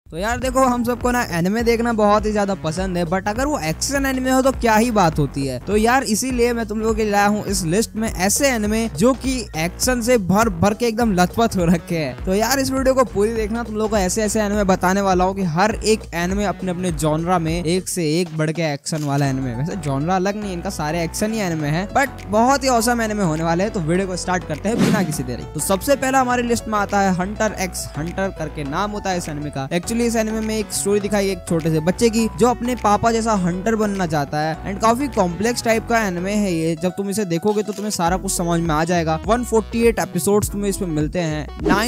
तो यार देखो, हम सबको ना एनिमे देखना बहुत ही ज्यादा पसंद है, बट अगर वो एक्शन एनिमे हो तो क्या ही बात होती है। तो यार इसीलिए मैं तुम लोगों के लिए लाया हूँ इस लिस्ट में ऐसे एनिमे जो कि एक्शन से भर भर के एकदम लथपथ हो रखे हैं। तो यार इस वीडियो को पूरी देखना, तुम लोगों को ऐसे ऐसे एनिमे बताने वाला हूँ कि हर एक एनिमे अपने अपने जॉनरा में एक से एक बढ़ के एक्शन वाला एनिमे। वैसे जॉनरा अलग नहीं, इनका सारे एक्शन ही एनिमे है, बट बहुत ही औसम एनिमे होने वाले हैं। तो वीडियो को स्टार्ट करते हैं बिना किसी देरी। तो सबसे पहला हमारी लिस्ट में आता है हंटर एक्स हंटर करके नाम होता है इस एनिमे का। एक्चुअली इस एनिमे में एक स्टोरी दिखाई एक छोटे से बच्चे की जो अपने पापा जैसा हंटर बनना चाहता है, एंड काफी कॉम्प्लेक्स टाइप का एनिमे है ये। जब तुम इसे देखोगे तो तुम्हें सारा कुछ समझ में आ जाएगा। 148 एपिसोड्स तुम्हें इसमें मिलते हैं।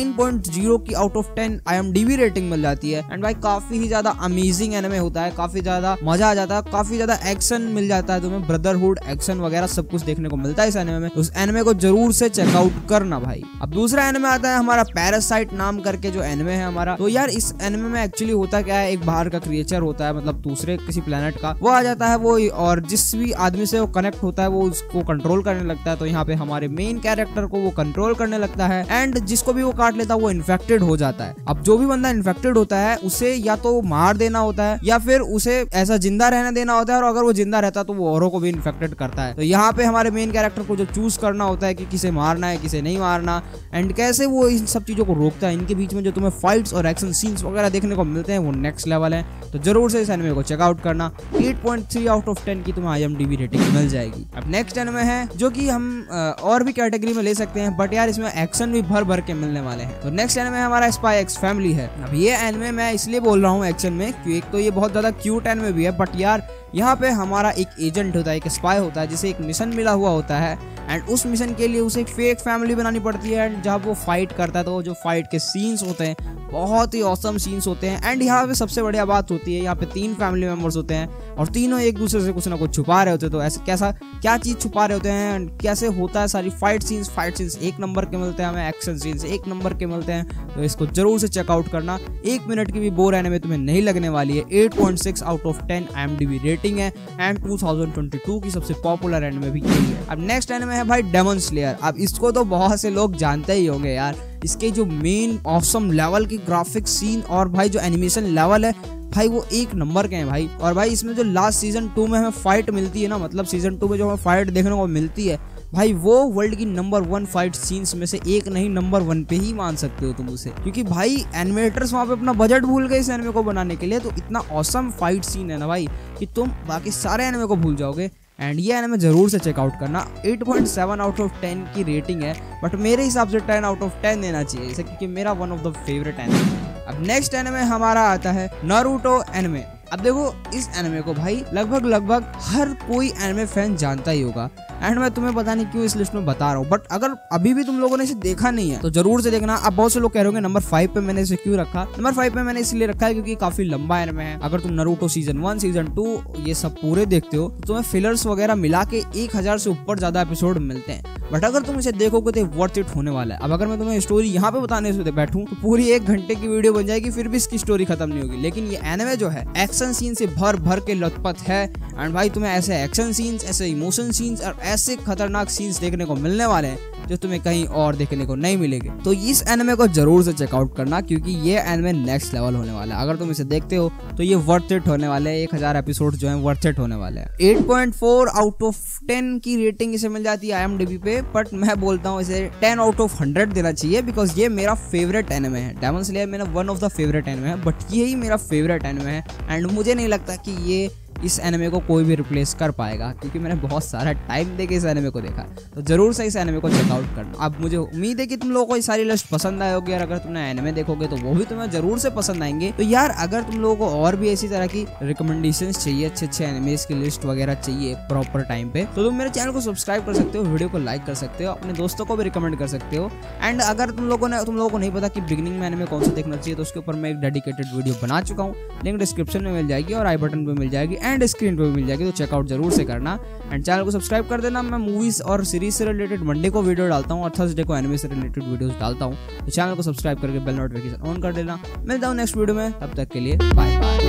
9.0 की आउट ऑफ 10 IMDb रेटिंग मिल जाती है, एंड भाई काफी ही ज्यादा अमेजिंग एनिमे होता है, काफी ज्यादा मजा आ जाता है, काफी ज्यादा एक्शन मिल जाता है तुम्हें, ब्रदरहुड एक्शन वगैरह सब कुछ देखने को मिलता है इस एनिमे में। उस एनिमे को जरूर से चेकआउट करना भाई। अब दूसरा एनिमे आता है हमारा पैरासाइट नाम करके जो एनिमे है हमारा। तो यार इस एनिमे में एक्चुअली होता क्या है, एक बाहर का क्रिएचर होता है, मतलब दूसरे किसी प्लेनेट का, वो आ जाता है वो, और जिस भी आदमी से वो कनेक्ट होता है वो उसको कंट्रोल करने लगता है। तो यहाँ पे हमारे मेन कैरेक्टर को वो कंट्रोल करने लगता है, एंड जिसको भी वो काट लेता है वो इन्फेक्टेड हो जाता है। अब जो भी बंदा इन्फेक्टेड होता है उसे या तो मार देना होता है या फिर उसे ऐसा जिंदा रहने देना होता है, और अगर वो जिंदा रहता है तो वो औरों को भी इन्फेक्टेड करता है। तो यहाँ पे हमारे मेन कैरेक्टर को जो चूज करना होता है कि किसे मारना है किसे नहीं मारना, एंड कैसे वो इन सब चीजों को रोकता है। इनके बीच में जो तुम्हें फाइट्स और एक्शन सीन्स वगैरह देखने को मिलते हैं वो नेक्स्ट लेवल है। तो जरूर से इस एनिमे को चेकआउट करना। 8.3 आउट ऑफ 10 की तुम्हें IMDb रेटिंग मिल जाएगी। अब नेक्स्ट एनिमे है जो कि हम और भी कैटेगरी में ले सकते हैं, बट यार इसमें एक्शन भी भर भर के मिलने वाले हैं। तो नेक्स्ट एनिमे हमारा स्पाई एक्स फैमिली है। अब ये एनिमे मैं इसलिए बोल रहा हूँ एक्शन में क्योंकि एक तो ये बहुत ज्यादा क्यूट एनिमे भी है, बट यार यहाँ पे हमारा एक एजेंट होता है, एक स्पाई होता है जिसे एक मिशन मिला हुआ होता है, एंड उस मिशन के लिए उसे एक फेक फैमिली बनानी पड़ती है। एंड जब वो फाइट करता है तो जो फाइट के सीन्स होते हैं बहुत ही ऑसम सीन्स होते हैं। एंड यहाँ पे सबसे बढ़िया बात होती है, यहाँ पे 3 फैमिली मेंबर्स होते हैं और तीनों एक दूसरे से कुछ ना कुछ छुपा रहे होते हैं। तो ऐसे क्या चीज छुपा रहे होते हैं, कैसे होता है सारी फाइट सीन्स एक नंबर के मिलते हैं हमें, एक्शन सीन्स एक नंबर के मिलते हैं। तो इसको जरूर से चेकआउट करना। 1 मिनट की भी बोर एनिमे तुम्हें नहीं लगने वाली है। 8.6 आउट ऑफ 10 IMDb रेटिंग है, एंड 2022 की सबसे पॉपुलर एनिमे भी यही है। अब नेक्स्ट एनिमे है भाई डेमन स्लेयर। अब इसको तो बहुत से लोग जानते ही होंगे यार। इसके जो मेन ऑसम लेवल की ग्राफिक सीन और भाई जो एनिमेशन लेवल है भाई वो एक नंबर के हैं भाई। और भाई इसमें जो लास्ट सीजन 2 में हमें फाइट मिलती है ना, मतलब सीजन 2 में जो हमें फाइट देखने को मिलती है भाई, वो वर्ल्ड की नंबर 1 फाइट सीन्स में से एक नहीं, नंबर 1 पे ही मान सकते हो तुम उसे। क्योंकि भाई एनिमेटर्स वहाँ पे अपना बजट भूल गए इस एनिमे को बनाने के लिए। तो इतना ऑसम फाइट सीन है ना भाई कि तुम बाकी सारे एनिमे को भूल जाओगे। एंड ये एनिमे जरूर से चेकआउट करना। 8.7 आउट ऑफ 10 की रेटिंग है, बट मेरे हिसाब से 10 आउट ऑफ 10 देना चाहिए इसे, क्योंकि मेरा one of the favourite anime है। अब नेक्स्ट एनिमे हमारा आता है नारुतो एनिमे। अब देखो इस एनिमे को भाई लगभग हर कोई एनिमे फैन जानता ही होगा, एंड मैं तुम्हें पता नहीं क्यों इस लिस्ट में बता रहा हूँ, बट अगर अभी भी तुम लोगों ने इसे देखा नहीं है तो जरूर से देखना। अब बहुत से लोग कह रहे होंगे नंबर 5 पे मैंने इसे क्यों रखा। नंबर 5 पे मैंने इसलिए रखा है क्योंकि काफी लंबा एनिमे है। अगर तुम नारुतो सीजन 1 सीजन 2 ये सब पूरे देखते हो तो तुम्हें फिलर्स वगैरह मिला के 1000 से ऊपर ज्यादा एपिसोड मिलते हैं, बट अगर तुम इसे देखोगे तो वर्थ इट होने वाला है। अब अगर मैं तुम्हें स्टोरी यहाँ पे बताने से बैठूं तो पूरी 1 घंटे की वीडियो बन जाएगी, फिर भी इसकी स्टोरी खत्म नहीं होगी। लेकिन ये एनिमे जो है एक्शन सीन से भर भर के लथपथ है, एंड भाई तुम्हें ऐसे एक्शन सीन्स, ऐसे इमोशन सीन्स और ऐसे खतरनाक सीन्स देखने को मिलने वाले हैं जो तुम्हें कहीं और देखने को नहीं मिलेंगे। तो इस एनिमे को जरूर से चेकआउट करना, क्योंकि ये एनिमे नेक्स्ट लेवल होने वाला है। अगर तुम इसे देखते हो तो ये वर्थ इट होने वाले हैं। 1000 एपिसोड जो है वर्थ इट होने वाले हैं। 8.4 आउट ऑफ 10 की रेटिंग इसे मिल जाती है IMDb पे, बट मैं बोलता हूँ इसे 10 आउट ऑफ 100 देना चाहिए, बिकॉज ये मेरा फेवरेट एनिमे है। डेमन स्लेयर मेरा one of the favourite anime है, बट यही मेरा फेवरेट एनिमे है, एंड मुझे नहीं लगता कि ये इस एनिमे को कोई भी रिप्लेस कर पाएगा, क्योंकि मैंने बहुत सारा टाइम देके इस एनिमे को देखा। तो जरूर से इस एनिमे को चेकआउट करना। अब मुझे उम्मीद है कि तुम लोगों को ये सारी लिस्ट पसंद आए होगी, और अगर तुमने एनिमे देखोगे तो वो भी तुम्हें जरूर से पसंद आएंगे। तो यार अगर तुम लोगों को और भी ऐसी तरह की रिकमेंडेशंस चाहिए, अच्छे एनिमेस की लिस्ट वगैरह चाहिए प्रॉपर टाइम पे, तो तुम मेरे चैनल को सब्सक्राइब कर सकते हो, वीडियो को लाइक कर सकते हो, अपने दोस्तों को भी रिकमेंड कर सकते हो। एंड अगर तुम लोगों को नहीं पता कि बिगिनिंग में एनिमे कौन सा देखना चाहिए, तो उसके ऊपर मैं एक डेडिकेटेड वीडियो बना चुका हूँ, लिंक डिस्क्रिप्शन में मिल जाएगी और आई बटन पे मिल जाएगी एंड स्क्रीन पे मिल जाएगी। तो चेकआउट जरूर से करना, एंड चैनल को सब्सक्राइब कर देना। मैं मूवीज और सीरीज से रिलेटेड मंडे को वीडियो डालता हूँ और थर्सडे को एनिमे से रिलेटेड वीडियोस डालता हूँ। तो चैनल को सब्सक्राइब करके बेल नोटिफिकेशन ऑन कर देना। मिलता हूँ नेक्स्ट वीडियो में, तब तक के लिए बाय बाय।